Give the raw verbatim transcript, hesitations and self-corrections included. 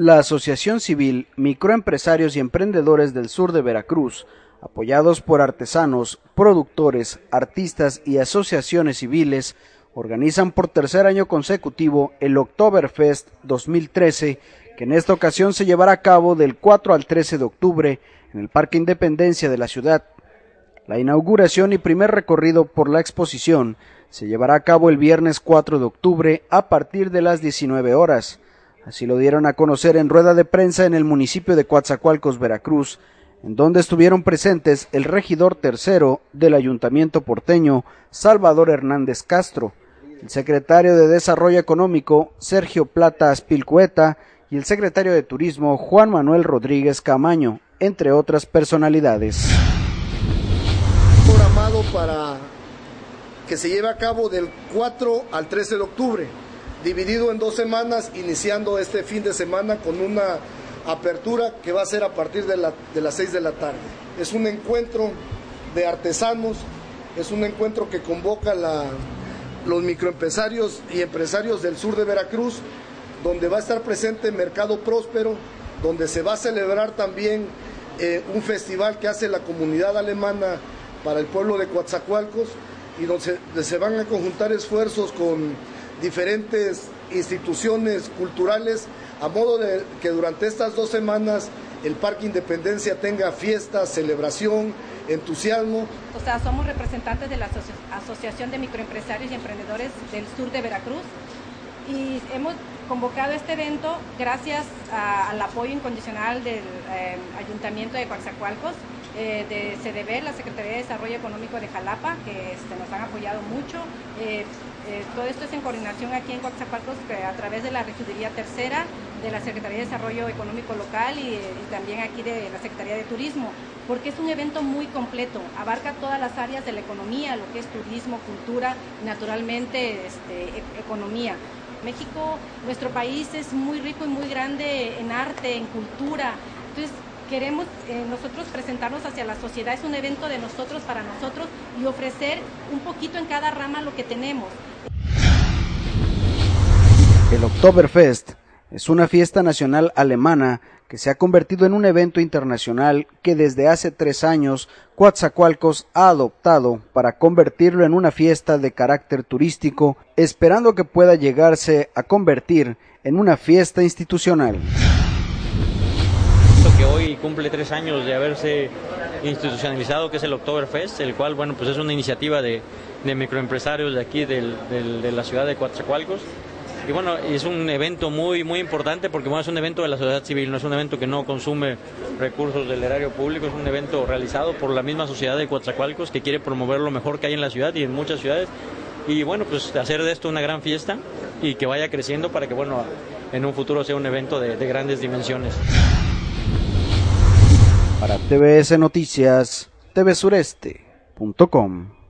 La Asociación Civil Microempresarios y Emprendedores del Sur de Veracruz, apoyados por artesanos, productores, artistas y asociaciones civiles, organizan por tercer año consecutivo el Oktoberfest dos mil trece, que en esta ocasión se llevará a cabo del cuatro al trece de octubre en el Parque Independencia de la ciudad. La inauguración y primer recorrido por la exposición se llevará a cabo el viernes cuatro de octubre a partir de las diecinueve horas. Así lo dieron a conocer en rueda de prensa en el municipio de Coatzacoalcos, Veracruz, en donde estuvieron presentes el regidor tercero del Ayuntamiento porteño, Salvador Hernández Castro, el secretario de Desarrollo Económico, Sergio Plata Aspilcueta, y el secretario de Turismo, Juan Manuel Rodríguez Camaño, entre otras personalidades. Programado para que se lleve a cabo del cuatro al trece de octubre, dividido en dos semanas, iniciando este fin de semana con una apertura que va a ser a partir de, la, de las seis de la tarde. Es un encuentro de artesanos, es un encuentro que convoca la, los microempresarios y empresarios del sur de Veracruz, donde va a estar presente Mercado Próspero, donde se va a celebrar también eh, un festival que hace la comunidad alemana para el pueblo de Coatzacoalcos, y donde se, donde se van a conjuntar esfuerzos con diferentes instituciones culturales, a modo de que durante estas dos semanas el Parque Independencia tenga fiesta, celebración, entusiasmo. O sea, somos representantes de la Asoci Asociación de Microempresarios y Emprendedores del Sur de Veracruz y hemos convocado este evento gracias a, al apoyo incondicional del eh, Ayuntamiento de Coatzacoalcos, eh, de C D B, la Secretaría de Desarrollo Económico de Jalapa, que este, nos han apoyado mucho. Eh, eh, todo esto es en coordinación aquí en Coatzacoalcos a través de la Regiduría Tercera, de la Secretaría de Desarrollo Económico Local y, y también aquí de la Secretaría de Turismo, porque es un evento muy completo, abarca todas las áreas de la economía, lo que es turismo, cultura, naturalmente este, e economía. México, nuestro país es muy rico y muy grande en arte, en cultura, entonces queremos eh, nosotros presentarnos hacia la sociedad, es un evento de nosotros para nosotros y ofrecer un poquito en cada rama lo que tenemos. El Oktoberfest es una fiesta nacional alemana que se ha convertido en un evento internacional que desde hace tres años Coatzacoalcos ha adoptado para convertirlo en una fiesta de carácter turístico, esperando que pueda llegarse a convertir en una fiesta institucional. Que hoy cumple tres años de haberse institucionalizado, que es el Oktoberfest, el cual, bueno, pues es una iniciativa de, de microempresarios de aquí del, del, de la ciudad de Coatzacoalcos. Y bueno, es un evento muy muy importante porque bueno, es un evento de la sociedad civil, no es un evento que no consume recursos del erario público, es un evento realizado por la misma sociedad de Coatzacoalcos que quiere promover lo mejor que hay en la ciudad y en muchas ciudades. Y bueno, pues hacer de esto una gran fiesta y que vaya creciendo para que bueno, en un futuro sea un evento de, de grandes dimensiones. Para T V S Noticias, T V Sureste punto com.